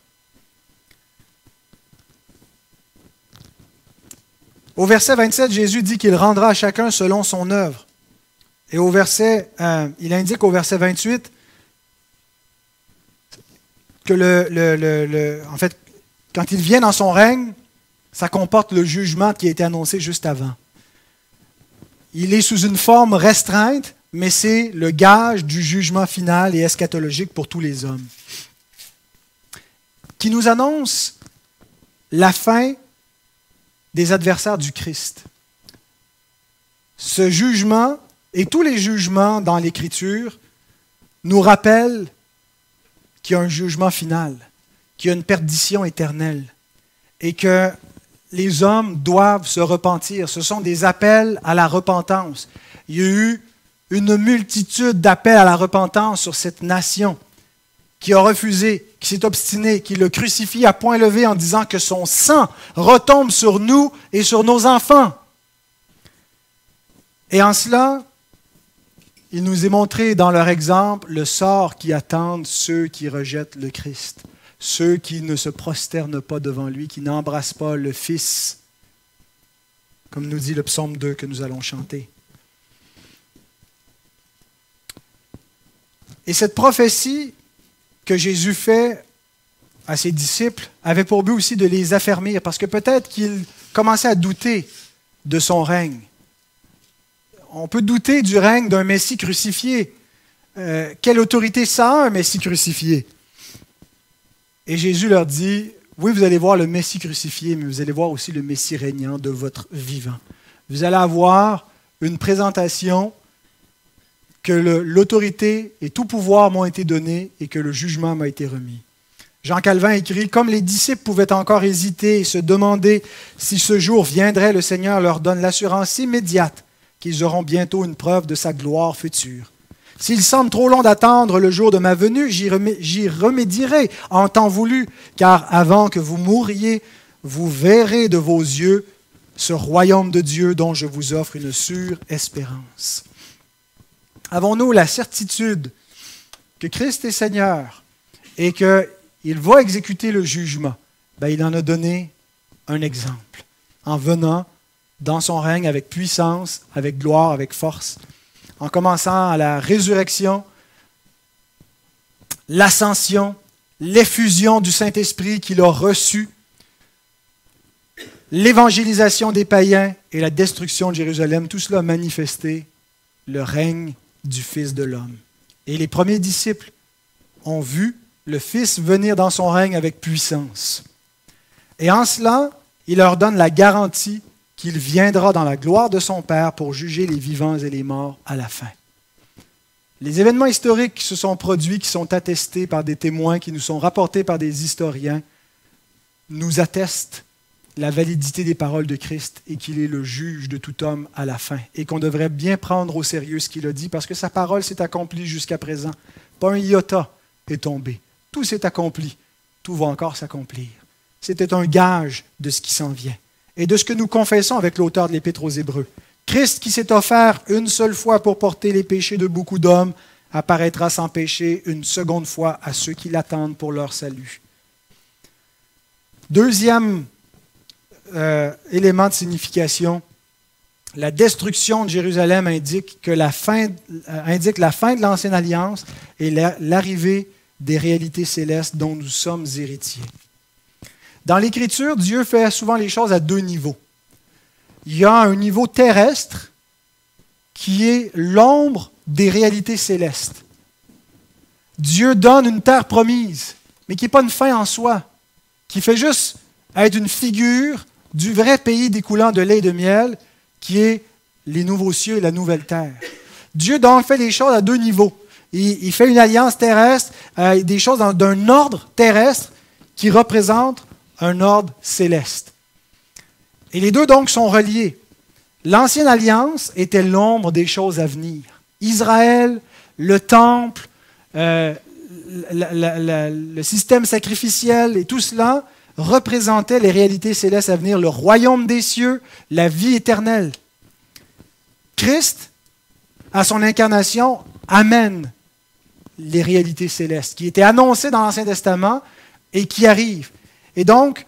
Au verset 27, Jésus dit qu'il rendra à chacun selon son œuvre. Et il indique au verset 28 que en fait, quand il vient dans son règne, ça comporte le jugement qui a été annoncé juste avant. Il est sous une forme restreinte, mais c'est le gage du jugement final et eschatologique pour tous les hommes, qui nous annonce la fin des adversaires du Christ. Ce jugement et tous les jugements dans l'Écriture nous rappellent qu'il y a un jugement final, qu'il y a une perdition éternelle et que les hommes doivent se repentir. Ce sont des appels à la repentance. Il y a eu une multitude d'appels à la repentance sur cette nation qui a refusé, qui s'est obstinée, qui le crucifie à point levé en disant que son sang retombe sur nous et sur nos enfants. Et en cela, il nous est montré dans leur exemple le sort qui attend ceux qui rejettent le Christ, ceux qui ne se prosternent pas devant lui, qui n'embrassent pas le Fils, comme nous dit le psaume 2 que nous allons chanter. Et cette prophétie que Jésus fait à ses disciples avait pour but aussi de les affermir, parce que peut-être qu'ils commençaient à douter de son règne. On peut douter du règne d'un Messie crucifié. Quelle autorité ça a, un Messie crucifié? Et Jésus leur dit, oui, vous allez voir le Messie crucifié, mais vous allez voir aussi le Messie régnant de votre vivant. Vous allez avoir une présentation que l'autorité et tout pouvoir m'ont été donnés et que le jugement m'a été remis. Jean Calvin écrit « Comme les disciples pouvaient encore hésiter et se demander si ce jour viendrait, le Seigneur leur donne l'assurance immédiate qu'ils auront bientôt une preuve de sa gloire future. S'il semble trop long d'attendre le jour de ma venue, j'y remédierai en temps voulu, car avant que vous mouriez, vous verrez de vos yeux ce royaume de Dieu dont je vous offre une sûre espérance. » Avons-nous la certitude que Christ est Seigneur et qu'il va exécuter le jugement? Bien, il en a donné un exemple en venant dans son règne avec puissance, avec gloire, avec force, en commençant à la résurrection, l'ascension, l'effusion du Saint-Esprit qu'il a reçu, l'évangélisation des païens et la destruction de Jérusalem, tout cela a manifesté le règne du Fils de l'homme. Et les premiers disciples ont vu le Fils venir dans son règne avec puissance. Et en cela, il leur donne la garantie qu'il viendra dans la gloire de son Père pour juger les vivants et les morts à la fin. Les événements historiques qui se sont produits, qui sont attestés par des témoins, qui nous sont rapportés par des historiens, nous attestent la validité des paroles de Christ et qu'il est le juge de tout homme à la fin et qu'on devrait bien prendre au sérieux ce qu'il a dit parce que sa parole s'est accomplie jusqu'à présent. Pas un iota est tombé. Tout s'est accompli. Tout va encore s'accomplir. C'était un gage de ce qui s'en vient et de ce que nous confessons avec l'auteur de l'Épître aux Hébreux. Christ qui s'est offert une seule fois pour porter les péchés de beaucoup d'hommes apparaîtra sans péché une seconde fois à ceux qui l'attendent pour leur salut. Deuxième élément de signification, la destruction de Jérusalem indique la fin de l'Ancienne Alliance et l'arrivée des réalités célestes dont nous sommes héritiers. Dans l'Écriture, Dieu fait souvent les choses à deux niveaux. Il y a un niveau terrestre qui est l'ombre des réalités célestes. Dieu donne une terre promise, mais qui n'est pas une fin en soi, qui fait juste être une figure du vrai pays découlant de lait et de miel, qui est les nouveaux cieux et la nouvelle terre. Dieu donc fait les choses à deux niveaux. Il fait une alliance terrestre, des choses d'un ordre terrestre qui représente un ordre céleste. Et les deux donc sont reliés. L'ancienne alliance était l'ombre des choses à venir. Israël, le temple, le système sacrificiel et tout cela représentait les réalités célestes à venir, le royaume des cieux, la vie éternelle. Christ, à son incarnation, amène les réalités célestes qui étaient annoncées dans l'Ancien Testament et qui arrivent. Et donc,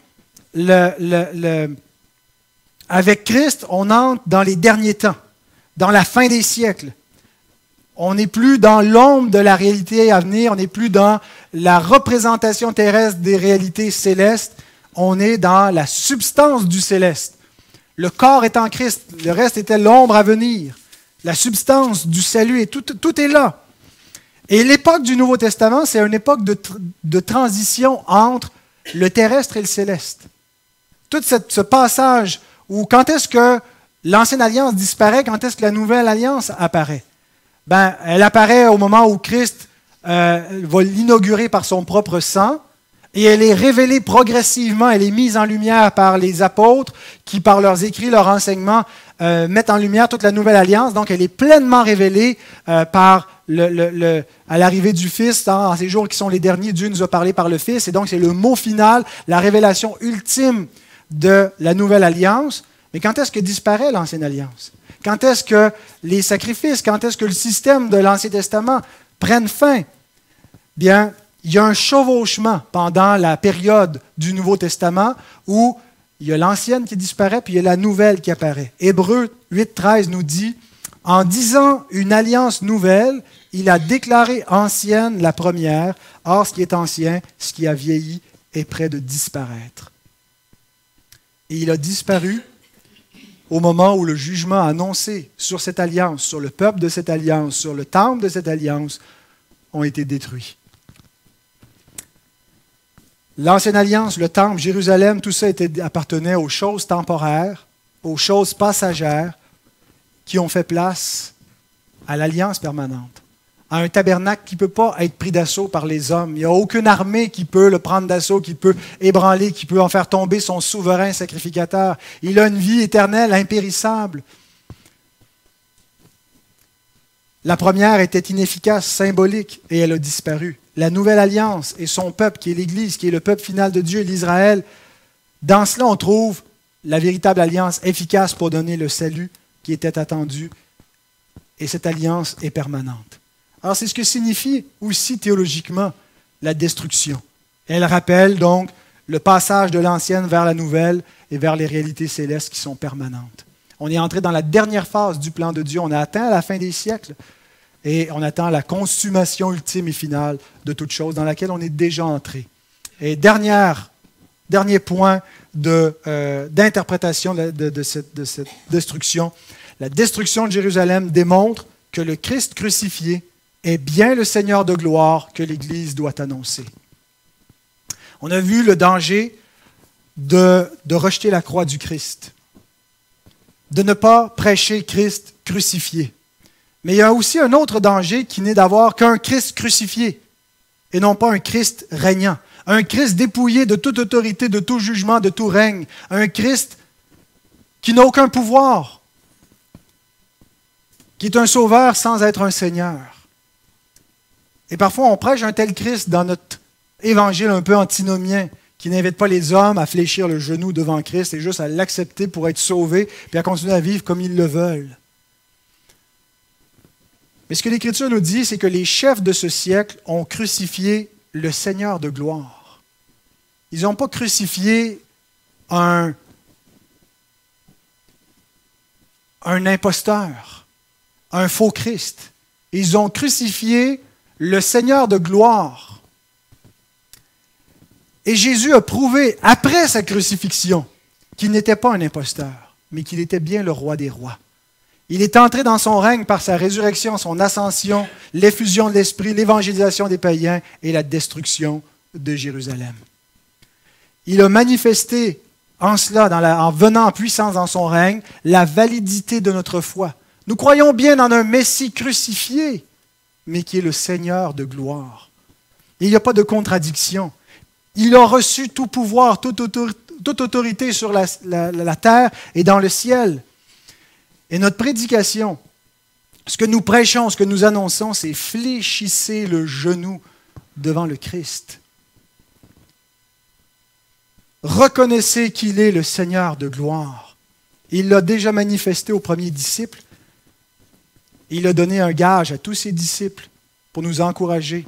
avec Christ, on entre dans les derniers temps, dans la fin des siècles. On n'est plus dans l'ombre de la réalité à venir, on n'est plus dans la représentation terrestre des réalités célestes, on est dans la substance du céleste. Le corps est en Christ, le reste était l'ombre à venir. La substance du salut, et tout est là. Et l'époque du Nouveau Testament, c'est une époque de transition entre le terrestre et le céleste. Tout ce passage où quand est-ce que l'Ancienne Alliance disparaît, quand est-ce que la Nouvelle Alliance apparaît? Ben, elle apparaît au moment où Christ va l'inaugurer par son propre sang, et elle est révélée progressivement, elle est mise en lumière par les apôtres qui, par leurs écrits, leurs enseignements, mettent en lumière toute la Nouvelle Alliance. Donc, elle est pleinement révélée à l'arrivée du Fils. En ces jours qui sont les derniers, Dieu nous a parlé par le Fils, et donc c'est le mot final, la révélation ultime de la Nouvelle Alliance. Mais quand est-ce que disparaît l'Ancienne Alliance? Quand est-ce que les sacrifices, quand est-ce que le système de l'Ancien Testament prennent fin? Bien, il y a un chevauchement pendant la période du Nouveau Testament où il y a l'Ancienne qui disparaît, puis il y a la Nouvelle qui apparaît. Hébreux 8.13 nous dit « En disant une alliance nouvelle, il a déclaré ancienne la première. Or, ce qui est ancien, ce qui a vieilli, est près de disparaître. » Et il a disparu au moment où le jugement annoncé sur cette alliance, sur le peuple de cette alliance, sur le temple de cette alliance, ont été détruits. L'Ancienne Alliance, le Temple, Jérusalem, tout ça appartenait aux choses temporaires, aux choses passagères qui ont fait place à l'Alliance permanente, à un tabernacle qui ne peut pas être pris d'assaut par les hommes. Il n'y a aucune armée qui peut le prendre d'assaut, qui peut ébranler, qui peut en faire tomber son souverain sacrificateur. Il a une vie éternelle, impérissable. La première était inefficace, symbolique, et elle a disparu. La nouvelle alliance et son peuple, qui est l'Église, qui est le peuple final de Dieu, l'Israël, dans cela, on trouve la véritable alliance efficace pour donner le salut qui était attendu. Et cette alliance est permanente. Alors, c'est ce que signifie aussi théologiquement la destruction. Elle rappelle donc le passage de l'ancienne vers la nouvelle et vers les réalités célestes qui sont permanentes. On est entré dans la dernière phase du plan de Dieu. On a atteint la fin des siècles et on attend la consommation ultime et finale de toute chose dans laquelle on est déjà entré. Et dernier point d'interprétation de cette destruction. La destruction de Jérusalem démontre que le Christ crucifié est bien le Seigneur de gloire que l'Église doit annoncer. On a vu le danger de rejeter la croix du Christ, de ne pas prêcher Christ crucifié. Mais il y a aussi un autre danger qui n'est d'avoir qu'un Christ crucifié et non pas un Christ régnant. Un Christ dépouillé de toute autorité, de tout jugement, de tout règne. Un Christ qui n'a aucun pouvoir, qui est un sauveur sans être un Seigneur. Et parfois, on prêche un tel Christ dans notre évangile un peu antinomien, qui n'invite pas les hommes à fléchir le genou devant Christ et juste à l'accepter pour être sauvés, puis à continuer à vivre comme ils le veulent. Mais ce que l'Écriture nous dit, c'est que les chefs de ce siècle ont crucifié le Seigneur de gloire. Ils n'ont pas crucifié un imposteur, un faux Christ. Ils ont crucifié le Seigneur de gloire. Et Jésus a prouvé, après sa crucifixion, qu'il n'était pas un imposteur, mais qu'il était bien le roi des rois. Il est entré dans son règne par sa résurrection, son ascension, l'effusion de l'Esprit, l'évangélisation des païens et la destruction de Jérusalem. Il a manifesté en cela, en venant en puissance dans son règne, la validité de notre foi. Nous croyons bien en un Messie crucifié, mais qui est le Seigneur de gloire. Il n'y a pas de contradiction. Il a reçu tout pouvoir, toute autorité sur la terre et dans le ciel. Et notre prédication, ce que nous prêchons, ce que nous annonçons, c'est fléchissez le genou devant le Christ. Reconnaissez qu'il est le Seigneur de gloire. Il l'a déjà manifesté aux premiers disciples. Il a donné un gage à tous ses disciples pour nous encourager,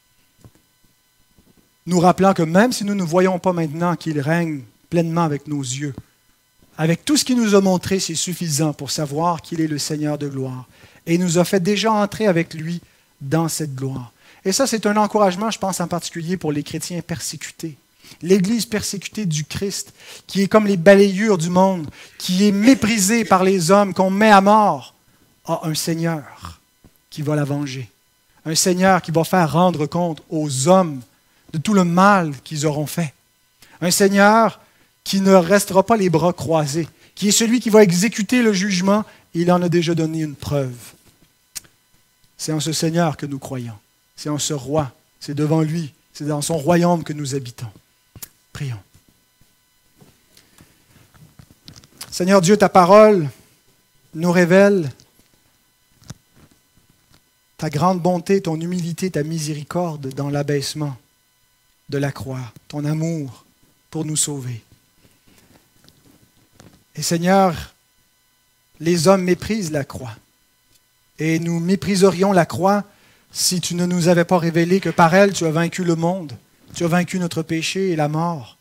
nous rappelant que même si nous ne voyons pas maintenant qu'il règne pleinement avec nos yeux, avec tout ce qu'il nous a montré, c'est suffisant pour savoir qu'il est le Seigneur de gloire. Et il nous a fait déjà entrer avec lui dans cette gloire. Et ça, c'est un encouragement, je pense en particulier pour les chrétiens persécutés. L'Église persécutée du Christ, qui est comme les balayures du monde, qui est méprisée par les hommes, qu'on met à mort, a un Seigneur qui va la venger. Un Seigneur qui va faire rendre compte aux hommes de tout le mal qu'ils auront fait. Un Seigneur qui ne restera pas les bras croisés, qui est celui qui va exécuter le jugement. Il en a déjà donné une preuve. C'est en ce Seigneur que nous croyons. C'est en ce roi. C'est devant lui. C'est dans son royaume que nous habitons. Prions. Seigneur Dieu, ta parole nous révèle ta grande bonté, ton humilité, ta miséricorde dans l'abaissement de la croix, ton amour pour nous sauver. Et Seigneur, les hommes méprisent la croix. Et nous mépriserions la croix si tu ne nous avais pas révélé que par elle, tu as vaincu le monde, tu as vaincu notre péché et la mort.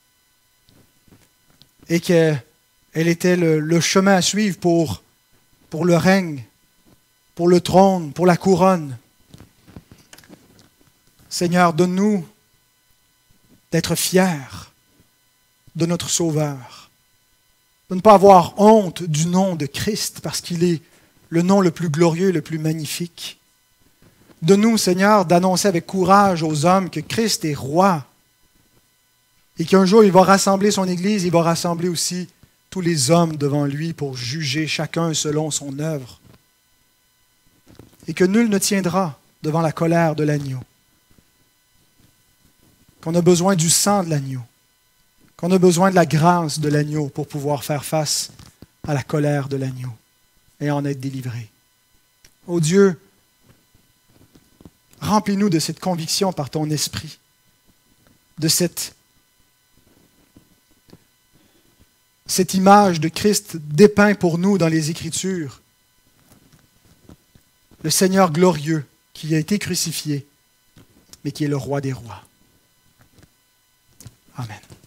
Et qu'elle était le chemin à suivre pour le règne, pour le trône, pour la couronne. Seigneur, donne-nous d'être fiers de notre Sauveur, de ne pas avoir honte du nom de Christ, parce qu'il est le nom le plus glorieux, le plus magnifique. Donne-nous, Seigneur, d'annoncer avec courage aux hommes que Christ est roi, Et qu'un jour, il va rassembler son Église, il va rassembler aussi tous les hommes devant lui pour juger chacun selon son œuvre. Et que nul ne tiendra devant la colère de l'agneau. Qu'on a besoin du sang de l'agneau. Qu'on a besoin de la grâce de l'agneau pour pouvoir faire face à la colère de l'agneau et en être délivré. Ô Dieu, remplis-nous de cette conviction par ton esprit, de cette image de Christ dépeint pour nous dans les Écritures, le Seigneur glorieux qui a été crucifié, mais qui est le roi des rois. Amen.